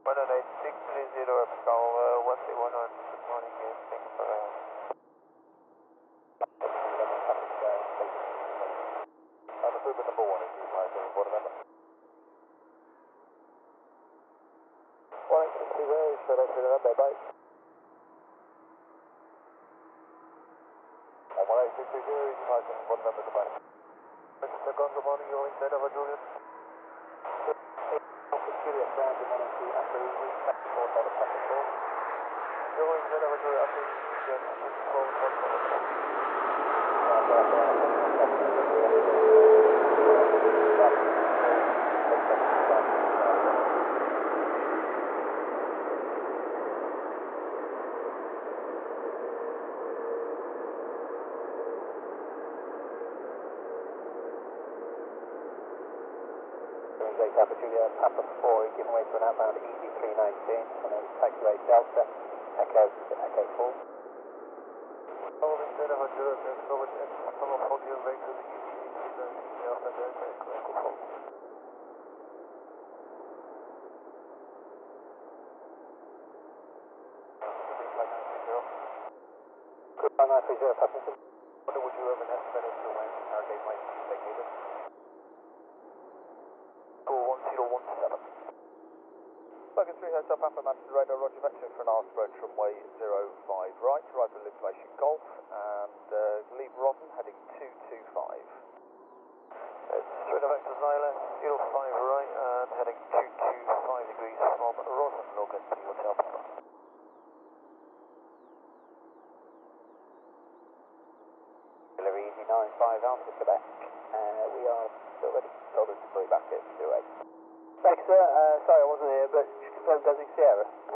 108 630 Pascal, 131 good morning, thank you for Understood, number 1 is the flight, what number? 1860, shut up to the number, bye. 1860, easy flight, what number, goodbye. Second, good morning, you're inside of a Juliet. Juliet, ground, good morning to you, after easy, back to 4, out of traffic 4. You're inside of a Juliet, after easy, again, 4, Papa Juliet, Papa 4, giving way to an outbound Easy 319, and then taxiway Delta, Echo 4. All instead of a Juliet, then forward and follow for your way to the Easy 319, Delta Delta Echo 4. Good, 930, Papa. Would you have an estimate as to when our gate might be vacated? 1017. Logan 3 heads up, Alpha Manchester radar, roger, vectoring for an arse approach runway 05 right, arrival at information Golf, and leave Rodden, heading 225. It's radar vectors Island, 05 right, and heading 225 degrees from Rodden, Logan to Hotel Papa. Easy 95 Alpha Quebec, we are still ready to tell them to put it back at 28. Thanks sir, sorry I wasn't here, but just confirm Desert Sierra.